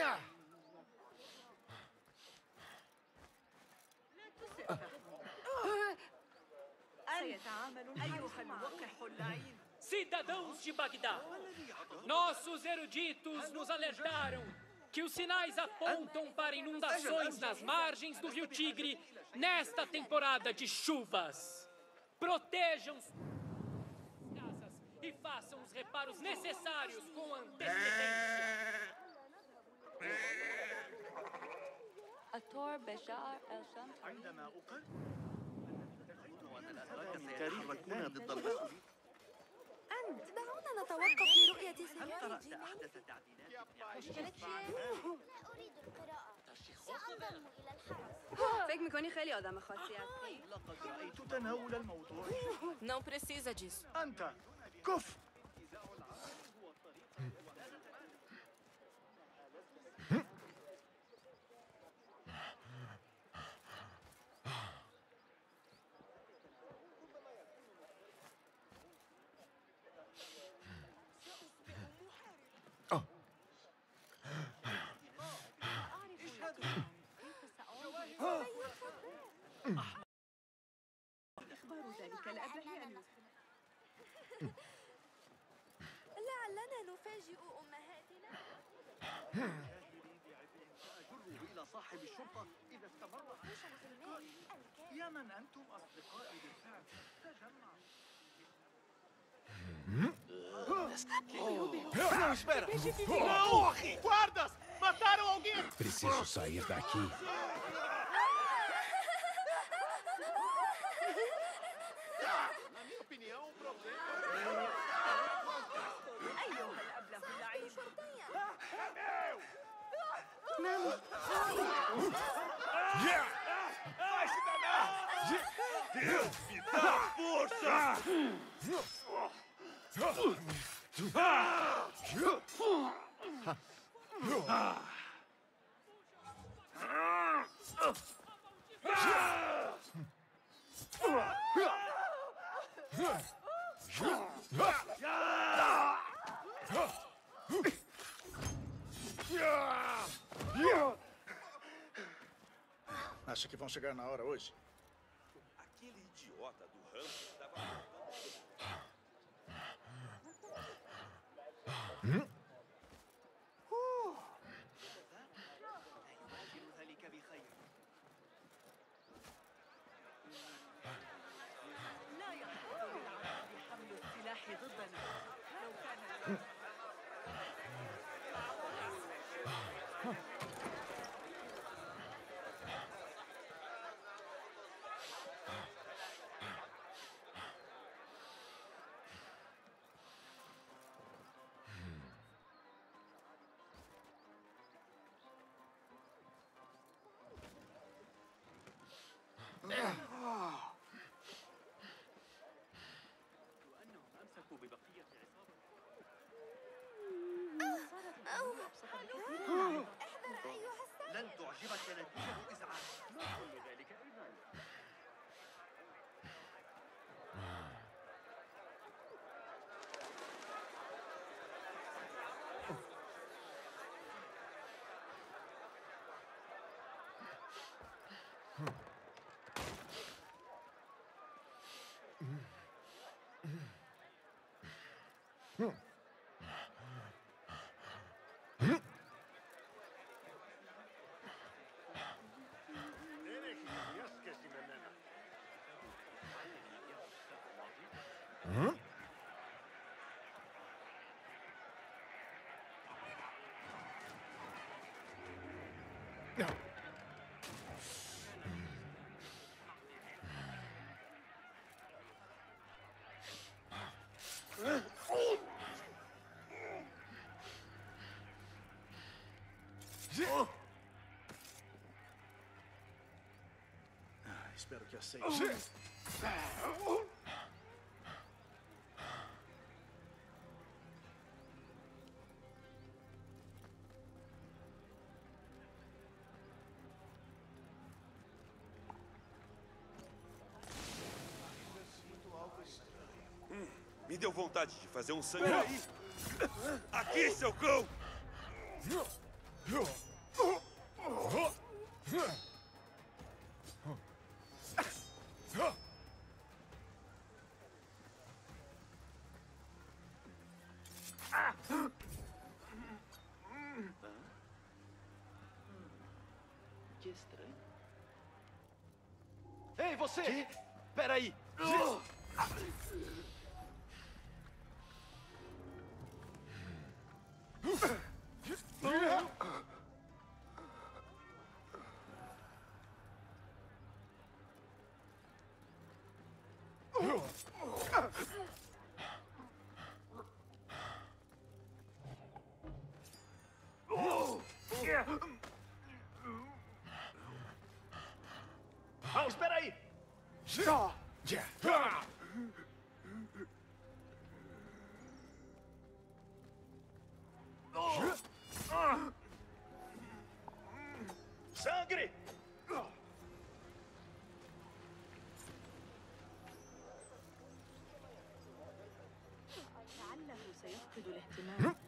سيتعامل أيها الوقح اللعين. Cidadãos de Bagdá, nossos eruditos nos alertaram que os sinais apontam para inundações nas margens do Rio Tigre nesta temporada de chuvas. Protejam as casas e façam os reparos necessários com antecedência. الثور بشار الشمس عندما أقل سيتحركون ضد البشر. أنت دعونا نتوقف لرؤية سيارة أحدث تعديلات؟ لا أريد القراءة. سأنضم إلى الحرس. فکر میکنی خیلی آدم خاصی هستی؟ لقد رأيت تناول الموضوع. Não precisa disso. أنت كف. إخبار ذلك الأبيان. لعلنا نفاجئ أمهاتنا. سأجره إلى صاحب الشرطة إذا استمر يا من أنتم أصدقائي بالفعل. Não, espera! Corre! Guardas! Mataram alguém! Preciso sair daqui. Na minha opinião, o problema أيها الأبله اللعين. Vai se danar! Deus me dá força! Acha que vão chegar na hora hoje? Aquele idiota do Rambo estava... ذلك بخير. لا يخطر للعرب بحمل السلاح ضدنا. لو كان وأنهم أمسكوا ببقية عصابة. احذر أيها السيد. لن تعجبك نتيجة إزعاج. ما كل ذلك إذن؟ Espero que aceite. Me deu vontade de fazer um sangue aí. Aqui, seu cão! Que estranho. Ei, você! Que? Peraí! Ah, espera aí! Sangre! لعله سيفقد الاهتمام.